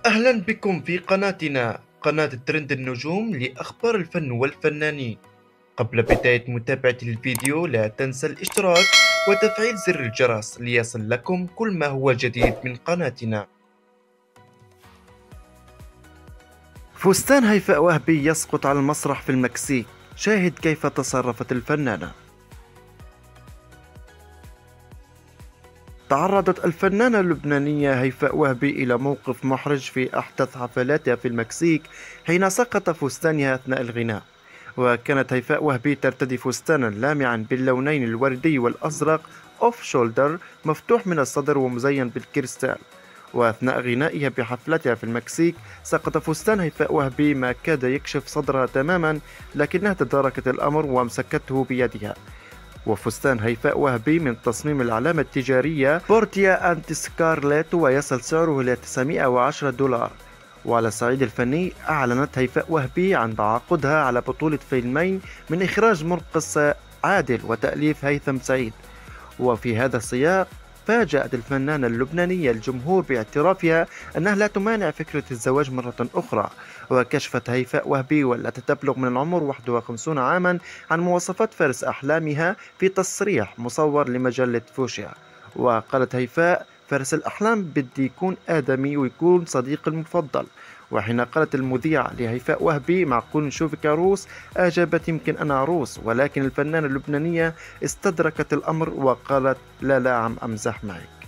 أهلا بكم في قناتنا قناة ترند النجوم لأخبار الفن والفنانين. قبل بداية متابعة الفيديو لا تنسى الاشتراك وتفعيل زر الجرس ليصل لكم كل ما هو جديد من قناتنا. فستان هيفاء وهبي يسقط على المسرح في المكسيك، شاهد كيف تصرفت الفنانة. تعرضت الفنانة اللبنانية هيفاء وهبي إلى موقف محرج في أحدث حفلاتها في المكسيك حين سقط فستانها أثناء الغناء. وكانت هيفاء وهبي ترتدي فستانا لامعا باللونين الوردي والأزرق أوف شولدر مفتوح من الصدر ومزين بالكريستال. وأثناء غنائها بحفلتها في المكسيك سقط فستان هيفاء وهبي ما كاد يكشف صدرها تماما، لكنها تداركت الأمر وامسكته بيدها. وفستان هيفاء وهبي من تصميم العلامة التجارية بورتيا أنت سكارلت ويصل سعره إلى $910. وعلى الصعيد الفني أعلنت هيفاء وهبي عن تعاقدها على بطولة فيلمين من إخراج مرقص عادل وتأليف هيثم سعيد. وفي هذا السياق فاجأت الفنانة اللبنانية الجمهور باعترافها أنها لا تمانع فكرة الزواج مرة أخرى. وكشفت هيفاء وهبي والتي تبلغ من العمر 51 عاما عن مواصفات فارس أحلامها في تصريح مصور لمجلة فوشيا. وقالت هيفاء: فارس الأحلام بدي يكون آدمي ويكون صديقي المفضل. وحين قالت المذيعة لهيفاء وهبي: معقول نشوفك عروس؟ أجابت: يمكن أنا عروس. ولكن الفنانة اللبنانية استدركت الأمر وقالت: لا عم أمزح معك.